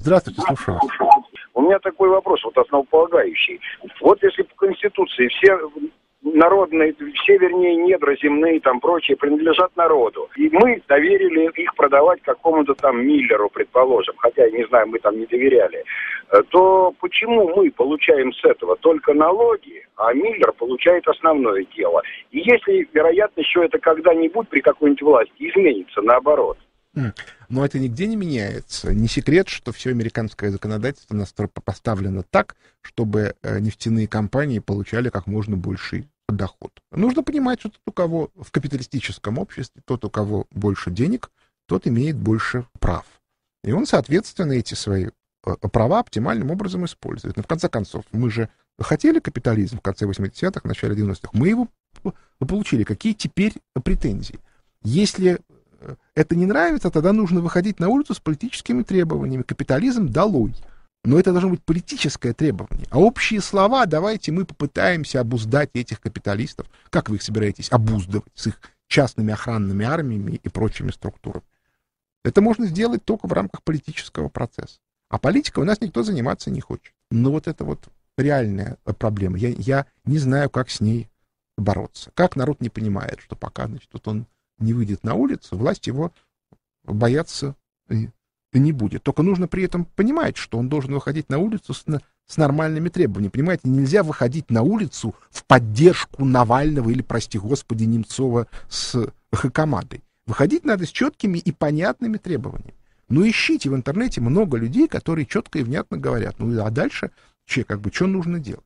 Здравствуйте, слушаю вас. У меня такой вопрос, вот основополагающий. Вот если по Конституции все народные, все, вернее, недра земные, там прочие, принадлежат народу, и мы доверили их продавать какому-то там Миллеру, предположим, хотя, я не знаю, мы там не доверяли, то почему мы получаем с этого только налоги, а Миллер получает основное дело? И если, вероятно, еще это когда-нибудь при какой-нибудь власти изменится наоборот? Но это нигде не меняется. Не секрет, что все американское законодательство поставлено так, чтобы нефтяные компании получали как можно больший доход. Нужно понимать, что тот, у кого в капиталистическом обществе, тот, у кого больше денег, тот имеет больше прав. И он, соответственно, эти свои права оптимальным образом использует. Но в конце концов, мы же хотели капитализм в конце 80-х, в начале 90-х. Мы его получили. Какие теперь претензии? Если это не нравится, тогда нужно выходить на улицу с политическими требованиями. Капитализм долой. Но это должно быть политическое требование. А общие слова, давайте мы попытаемся обуздать этих капиталистов. Как вы их собираетесь обуздывать с их частными охранными армиями и прочими структурами? Это можно сделать только в рамках политического процесса. А политикой у нас никто заниматься не хочет. Но вот это вот реальная проблема. Я не знаю, как с ней бороться. Как народ не понимает, что пока, значит, вот он не выйдет на улицу, власть его бояться не будет. Только нужно при этом понимать, что он должен выходить на улицу с нормальными требованиями. Понимаете, нельзя выходить на улицу в поддержку Навального или, прости господи, Немцова с Хакамадой. Выходить надо с четкими и понятными требованиями. Ну, ищите в интернете много людей, которые четко и внятно говорят. Ну, а дальше, что нужно делать?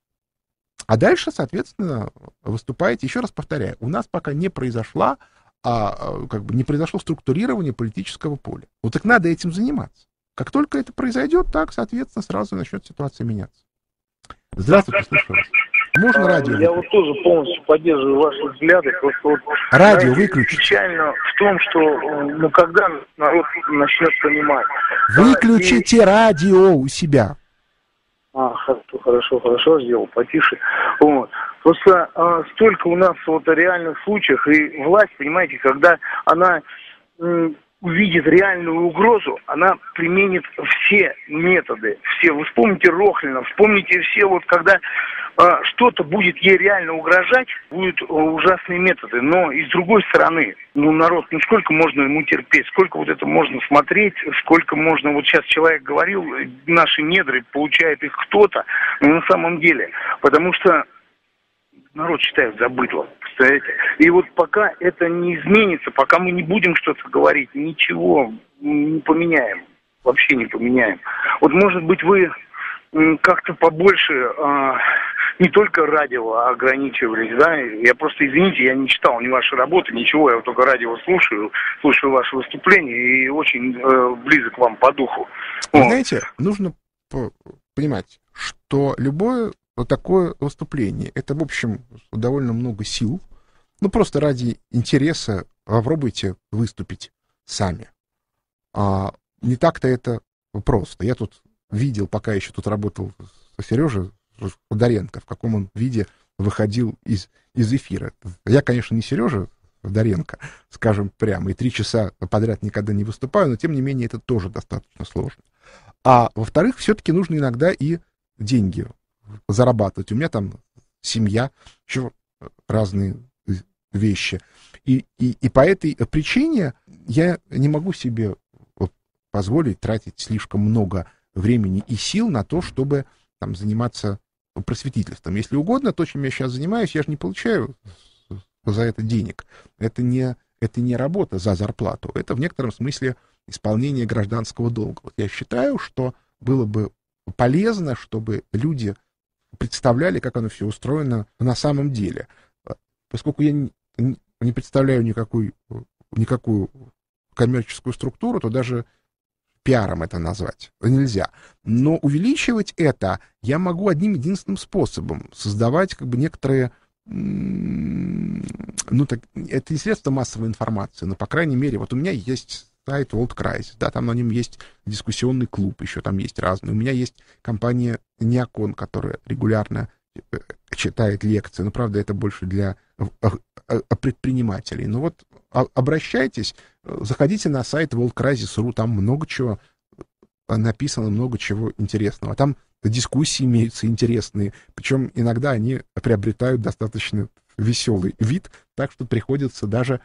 А дальше, соответственно, выступаете, еще раз повторяю, у нас пока не произошло структурирование политического поля. Вот так надо этим заниматься. Как только это произойдет, так, соответственно, сразу начнет ситуация меняться. Здравствуйте, слушаю вас. Можно радио? Я вот тоже полностью поддерживаю ваши взгляды. Просто вот, радио выключите. Печально в том, что когда народ начнет понимать. Выключите радио у себя. Хорошо сделал, потише. Вот. Просто столько у нас вот реальных случаев, и власть, понимаете, когда она увидит реальную угрозу, она применит все методы, все. Вы вспомните Рохлина, вспомните все, вот когда что-то будет ей реально угрожать, будут ужасные методы. Но и с другой стороны, народ, сколько можно ему терпеть, сколько вот это можно смотреть, сколько можно, вот сейчас человек говорил, наши недры, получает их кто-то, но на самом деле, потому что народ считает за быдло, представляете? И вот пока это не изменится, пока мы не будем что-то говорить, ничего не поменяем, вообще не поменяем. Вот, может быть, вы как-то побольше не только радио ограничивались, да? Я просто, извините, я не читал ни ваши работы, ничего, я вот только радио слушаю ваши выступления и очень близок вам по духу. Вы знаете, нужно понимать, что любое вот такое выступление, это, в общем, довольно много сил. Просто ради интереса попробуйте выступить сами. Не так-то это просто. Я тут видел, пока еще тут работал Сережа Федоренко, в каком он виде выходил из эфира. Я, конечно, не Сережа Федоренко, скажем прямо, и 3 часа подряд никогда не выступаю, но, тем не менее, это тоже достаточно сложно. А во-вторых, все-таки нужно иногда и деньги зарабатывать. У меня там семья, еще разные вещи. И по этой причине я не могу себе позволить тратить слишком много времени и сил на то, чтобы там заниматься просветительством. Если угодно, то, чем я сейчас занимаюсь, я же не получаю за это денег. Это не работа за зарплату. Это в некотором смысле исполнение гражданского долга. Вот я считаю, что было бы полезно, чтобы люди представляли, как оно все устроено на самом деле. Поскольку я не представляю никакую коммерческую структуру, то даже пиаром это назвать нельзя. Но увеличивать это я могу одним единственным способом. Создавать некоторые... это не средства массовой информации, но, по крайней мере, вот у меня есть сайт World Crisis, да, там на нем есть дискуссионный клуб, еще там есть разные. У меня есть компания Неокон, которая регулярно читает лекции, но, правда, это больше для предпринимателей. Но вот обращайтесь, заходите на сайт worldcrisis.ru, там много чего написано много чего интересного. Там дискуссии имеются интересные, причем иногда они приобретают достаточно веселый вид, так что приходится даже,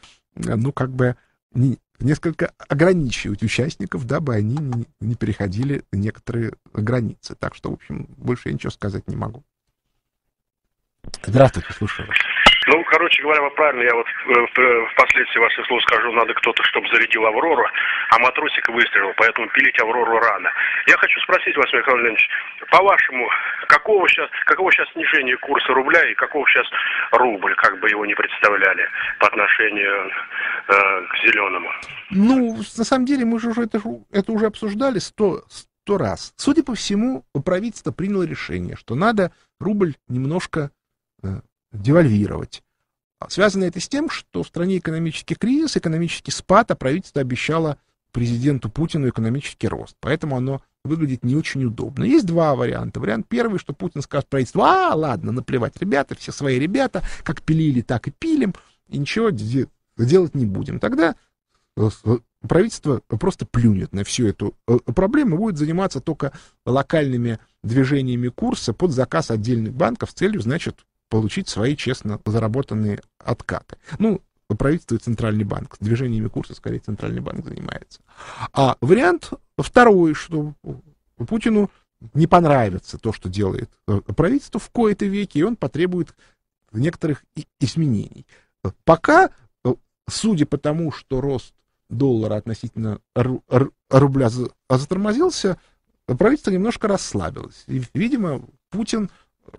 несколько ограничивать участников, дабы они не переходили некоторые границы. Так что, в общем, больше я ничего сказать не могу. Здравствуйте, слушаю вас. Ну, короче говоря, вы правильно, я вот впоследствии ваших слов скажу, надо кто-то, чтобы зарядил «Аврору», а матросик выстрелил, поэтому пилить «Аврору» рано. Я хочу спросить вас, Михаил Леонидович, по-вашему, какого сейчас снижение курса рубля и какого сейчас рубль, как бы его ни представляли, по отношению к зеленому? Ну, на самом деле, мы же уже это уже обсуждали 100 раз. Судя по всему, правительство приняло решение, что надо рубль немножко девальвировать. Связано это с тем, что в стране экономический кризис, экономический спад, а правительство обещало президенту Путину экономический рост. Поэтому оно выглядит не очень удобно. Есть два варианта. Вариант первый, что Путин скажет правительству: ладно, наплевать, ребята, все свои ребята, как пилили, так и пилим, и ничего делать не будем. Тогда правительство просто плюнет на всю эту проблему и будет заниматься только локальными движениями курса под заказ отдельных банков с целью, значит, получить свои честно заработанные откаты. Ну, правительство и Центральный банк. С движениями курса, скорее, Центральный банк занимается. А вариант второй, что Путину не понравится то, что делает правительство в кои-то веки, и он потребует некоторых изменений. Пока, судя по тому, что рост доллара относительно рубля затормозился, правительство немножко расслабилось. И, видимо, Путин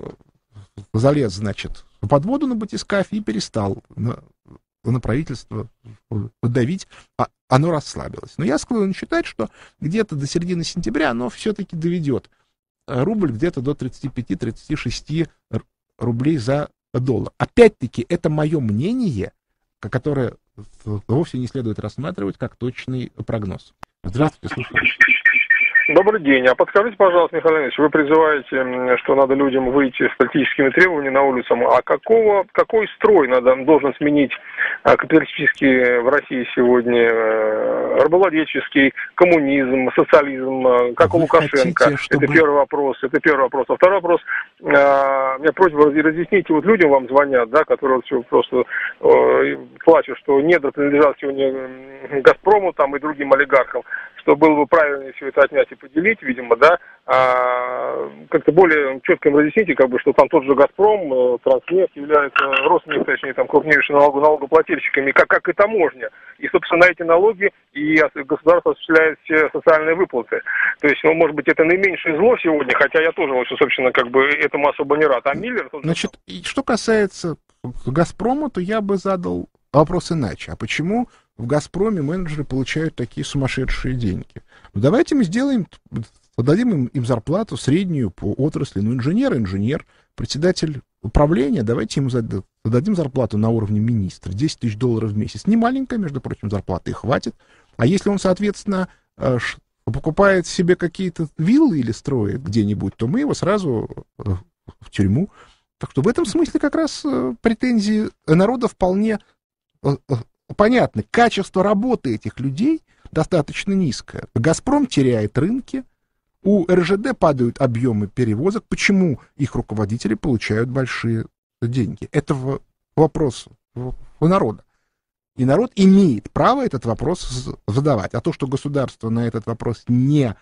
залез, значит, под воду на батискафе и перестал на правительство давить, оно расслабилось. Но я склонен считать, что где-то до середины сентября оно все-таки доведет рубль где-то до 35-36 рублей за доллар. Опять-таки, это мое мнение, которое вовсе не следует рассматривать как точный прогноз. Здравствуйте, слушаю. Добрый день. А подскажите, пожалуйста, Михаил Леонидович, вы призываете, что надо людям выйти с политическими требованиями на улицу. А какой строй должен сменить капиталистический в России сегодня, рабовладельческий, коммунизм, социализм, как у Лукашенко? Хотите, чтобы... Это первый вопрос. А второй вопрос. У меня просьба разъяснить, вот людям вам звонят, да, которые вот все просто плачут, что недра принадлежат сегодня «Газпрому» там, и другим олигархам, что было бы правильно все это отнять и поделить, видимо, да, как-то более четко им разъясните, как бы, что там тот же «Газпром», «Транснефть» являются родственниками, точнее, там, крупнейшими налогоплательщиками, как и таможня. И, собственно, на эти налоги и государство осуществляет все социальные выплаты. То есть, ну, может быть, это наименьшее зло сегодня, хотя я тоже, собственно, как бы этому особо не рад. А Миллер... Значит, что касается «Газпрома», то я бы задал вопрос иначе. А почему в «Газпроме» менеджеры получают такие сумасшедшие деньги? Ну, давайте мы дадим им зарплату среднюю по отрасли. Ну, инженер, председатель управления, давайте ему дадим зарплату на уровне министра, $10 000 в месяц. Не маленькая, между прочим, зарплата, и хватит. А если он, соответственно, покупает себе какие-то виллы или строит где-нибудь, то мы его сразу в тюрьму. Так что в этом смысле как раз претензии народа вполне понятны. Качество работы этих людей достаточно низкое. «Газпром» теряет рынки, у РЖД падают объемы перевозок. Почему их руководители получают большие деньги? Это вопрос у народа. И народ имеет право этот вопрос задавать. А то, что государство на этот вопрос не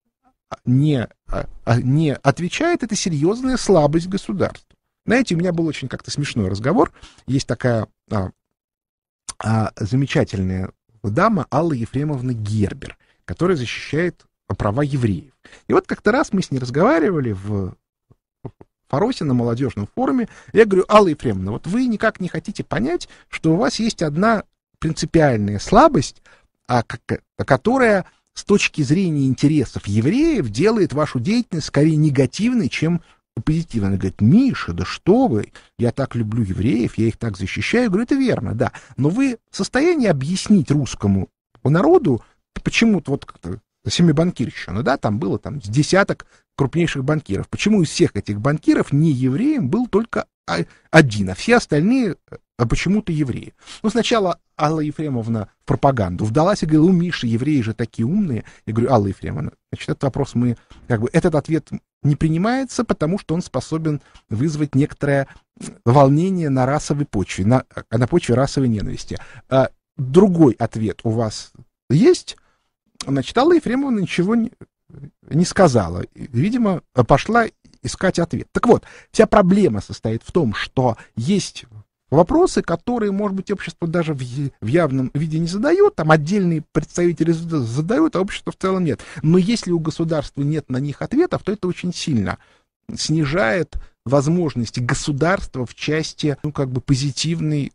отвечает, это серьезная слабость государства. Знаете, у меня был очень как-то смешной разговор. Есть такая замечательная дама Алла Ефремовна Гербер, которая защищает права евреев. И вот как-то раз мы с ней разговаривали в Фаросе на молодежном форуме. Я говорю: Алла Ефремовна, вот вы никак не хотите понять, что у вас есть одна принципиальная слабость, которая с точки зрения интересов евреев делает вашу деятельность скорее негативной, чем позитивной. Она говорит: Миша, да что вы, я так люблю евреев, я их так защищаю. Я говорю: это верно, да, но вы в состоянии объяснить русскому народу, почему-то вот семибанкирщина, да, там было с десяток крупнейших банкиров. Почему из всех этих банкиров не евреем был только один, а все остальные почему-то евреи. Ну, сначала Алла Ефремовна в пропаганду вдалась и говорила: Миша, евреи же такие умные. Я говорю: Алла Ефремовна, значит, этот вопрос этот ответ не принимается, потому что он способен вызвать некоторое волнение на расовой почве, на почве расовой ненависти. Другой ответ у вас есть? Значит, Алла Ефремовна ничего не сказала. Видимо, пошла искать ответ. Так вот, вся проблема состоит в том, что есть вопросы, которые, может быть, общество даже в явном виде не задает, там отдельные представители задают, а общество в целом нет. Но если у государства нет на них ответов, то это очень сильно снижает возможности государства в части, позитивной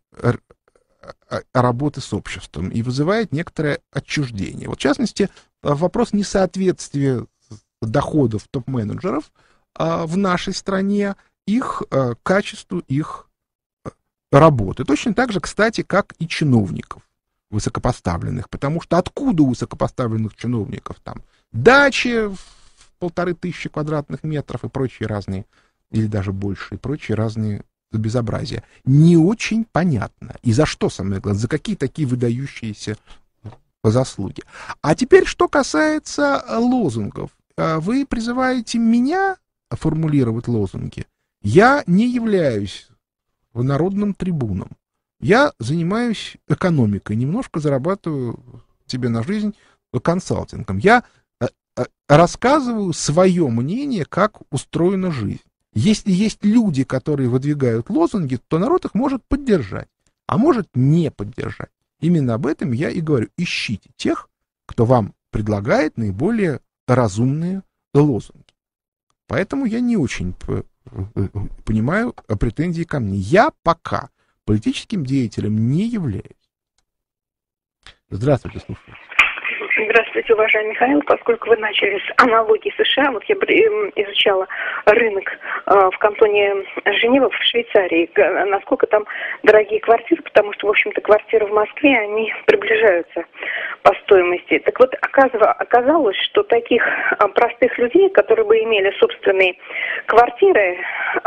работы с обществом и вызывает некоторое отчуждение. Вот, в частности, вопрос несоответствия доходов топ-менеджеров в нашей стране их качеству, их работы. Точно так же, кстати, как и чиновников высокопоставленных, потому что откуда у высокопоставленных чиновников там дачи в 1500 квадратных метров и прочие разные, или даже больше, и прочие разные безобразия. Не очень понятно. И за что, самое главное, за какие такие выдающиеся заслуги. А теперь, что касается лозунгов. Вы призываете меня формулировать лозунги. Я не являюсь народным трибуном. Я занимаюсь экономикой, немножко зарабатываю себе на жизнь консалтингом. Я рассказываю свое мнение, как устроена жизнь. Если есть люди, которые выдвигают лозунги, то народ их может поддержать, а может не поддержать. Именно об этом я и говорю. Ищите тех, кто вам предлагает наиболее разумные лозунги. Поэтому я не очень понимаю претензии ко мне. Я пока политическим деятелем не являюсь. Здравствуйте, слушаю. Здравствуйте, уважаемый Михаил. Поскольку вы начали с аналогии США, вот я изучала рынок в кантоне Женева в Швейцарии, насколько там дорогие квартиры, потому что, в общем-то, квартиры в Москве, они приближаются по стоимости. Так вот, оказалось, что таких простых людей, которые бы имели собственные квартиры,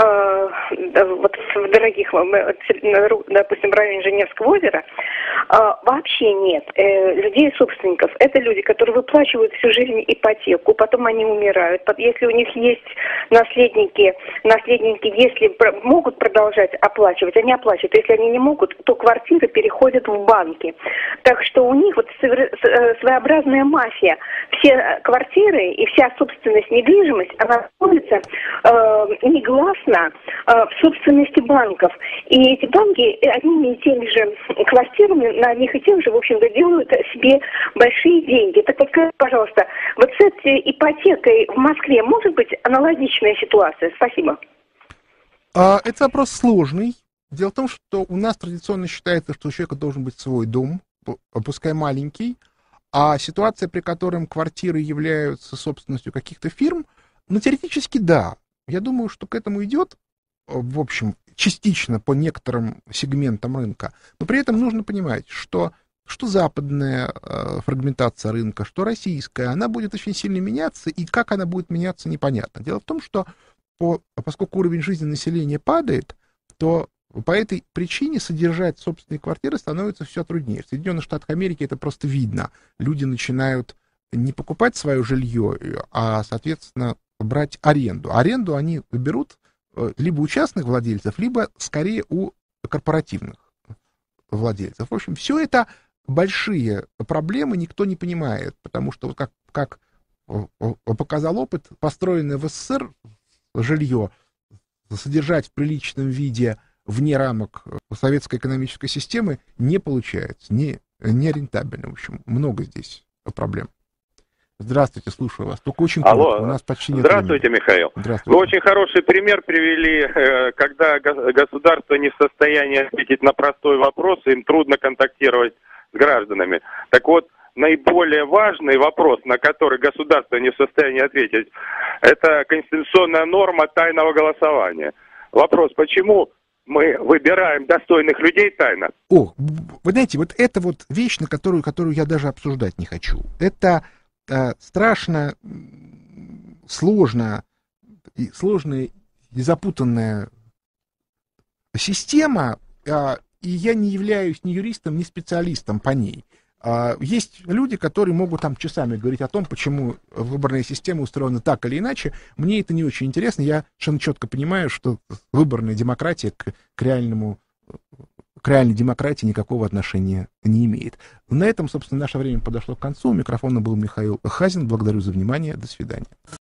вот в дорогих, допустим, в районе Женевского озера, вообще нет. Людей-собственников — это люди, которые выплачивают всю жизнь ипотеку, потом они умирают. Если у них есть наследники, если могут продолжать оплачивать, они оплачивают. Если они не могут, то квартиры переходят в банки. Так что у них вот своеобразная мафия. Все квартиры и вся собственность, недвижимость, она находится негласно в собственности банков. И эти банки одними и теми же квартирами, на одних и тех же, в общем-то, делают себе большие деньги. Так вот, скажите, пожалуйста, вот с этой ипотекой в Москве может быть аналогичная ситуация? Спасибо. Это вопрос сложный. Дело в том, что у нас традиционно считается, что у человека должен быть свой дом, пускай маленький, а ситуация, при которой квартиры являются собственностью каких-то фирм, теоретически да. Я думаю, что к этому идет, в общем, частично по некоторым сегментам рынка. Но при этом нужно понимать, что западная фрагментация рынка, что российская, она будет очень сильно меняться, и как она будет меняться, непонятно. Дело в том, что поскольку уровень жизни населения падает, то по этой причине содержать собственные квартиры становится все труднее. В Соединенных Штатах Америки это просто видно. Люди начинают не покупать свое жилье, а, соответственно, брать аренду. Аренду они берут либо у частных владельцев, либо скорее у корпоративных владельцев. В общем, все это большие проблемы, никто не понимает, потому что, как показал опыт, построенное в СССР жилье содержать в приличном виде вне рамок советской экономической системы не получается, не рентабельно. В общем, много здесь проблем. Здравствуйте, слушаю вас. Только очень коротко. У нас почти нет Здравствуйте, времени. Михаил. Здравствуйте. Вы очень хороший пример привели, когда государство не в состоянии ответить на простой вопрос, им трудно контактировать с гражданами. Так вот, наиболее важный вопрос, на который государство не в состоянии ответить, это конституционная норма тайного голосования. Вопрос, почему мы выбираем достойных людей тайно? Вы знаете, вот это вот вещь, на которую я даже обсуждать не хочу. Это страшно сложная и запутанная система, и я не являюсь ни юристом, ни специалистом по ней. Есть люди, которые могут там часами говорить о том, почему выборная система устроена так или иначе. Мне это не очень интересно. Я совершенно четко понимаю, что выборная демократия к реальной демократии никакого отношения не имеет. На этом, собственно, наше время подошло к концу. У микрофона был Михаил Хазин. Благодарю за внимание. До свидания.